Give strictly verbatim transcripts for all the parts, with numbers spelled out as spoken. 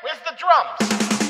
where's the drums?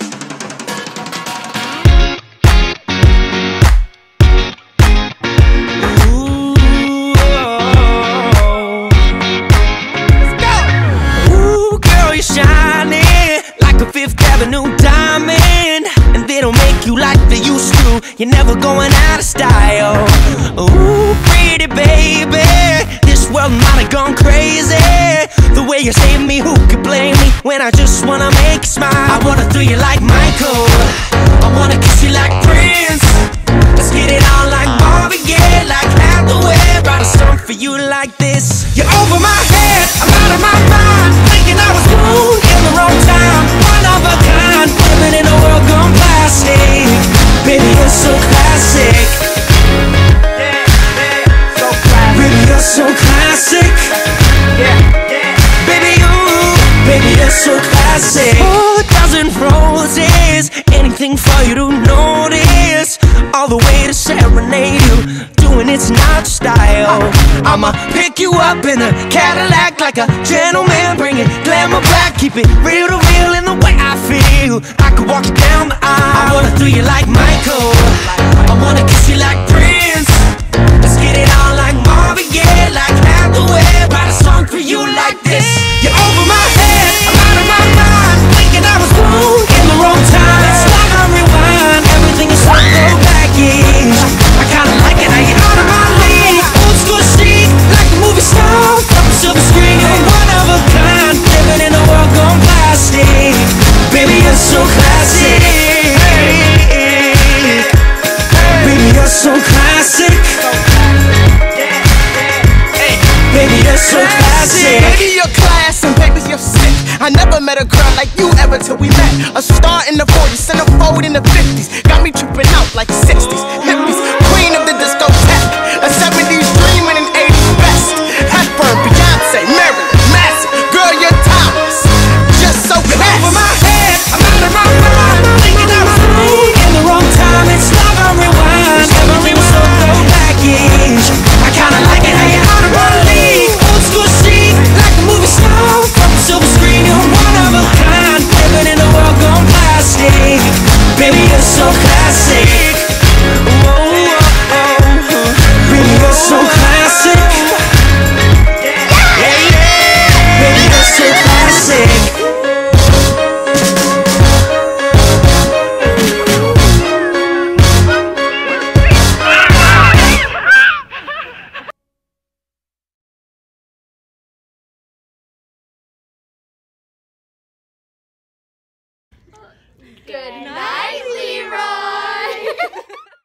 Fifth Avenue diamond, and they don't make you like they used to. You're never going out of style. Ooh, pretty baby, this world might have gone crazy. The way you saved me, who could blame me when I just wanna make you smile? I wanna do you like Michael, I wanna kiss you like Prince. Let's get it on like Marvin Gaye, like Hathaway. Write a song for you like this. You're over my head, I'm out of my mind, thinking I was born in the wrong time. One of a kind, living in a world gone plastic. Baby, you're so classic. Yeah, yeah, so classic. Baby, you're so classic. Yeah, yeah. Baby, you, baby, you're so classic. Oh, a dozen roses, anything for you to notice. All the way to serenade you, doing it's not style. I'ma pick you up in a Cadillac like a gentleman, bring it glamour back, keep it real to real in the way I feel. I could walk you down the aisle. I wanna do you like Michael, I wanna kiss you like Prince. Let's get it on like Marvin Gaye, like Hathaway. Write a song for you like this. You're over my head, I'm out of my mind, thinking I was born in the wrong time. It's like I'm rewind, everything is so baggage. I kinda like it how you're out of my league. Old school chic, like a movie star from a silver screen. You're one of a kind, living in a world gone plastic. Baby, you're so classic. Baby, you're so classic. Baby, you're so classic. Baby, you're class and baby, you're sick. I never met a girl like you ever till we met. A star in the forties, centerfold in the fifties. Got me tripping out like sixties. Hippies, queen of the discotheque. A seventies dream and an eighties best. Hepburn, Beyonce, Marilyn, Massive. Girl, you're timeless. Just so classy. Over my head, I'm out of my mind, thinking I was born in the wrong time. It's like I'm rewind, every was so low baggage. I kinda like it how you're out of my league. Old school chic, like a movie star from a silver screen. You're one of a kind, living in a world gone plastic. Baby, you're so classic. Whoa, oh, oh. Baby, you're so classic. Yeah, yeah. Baby, you're so classic. Good night.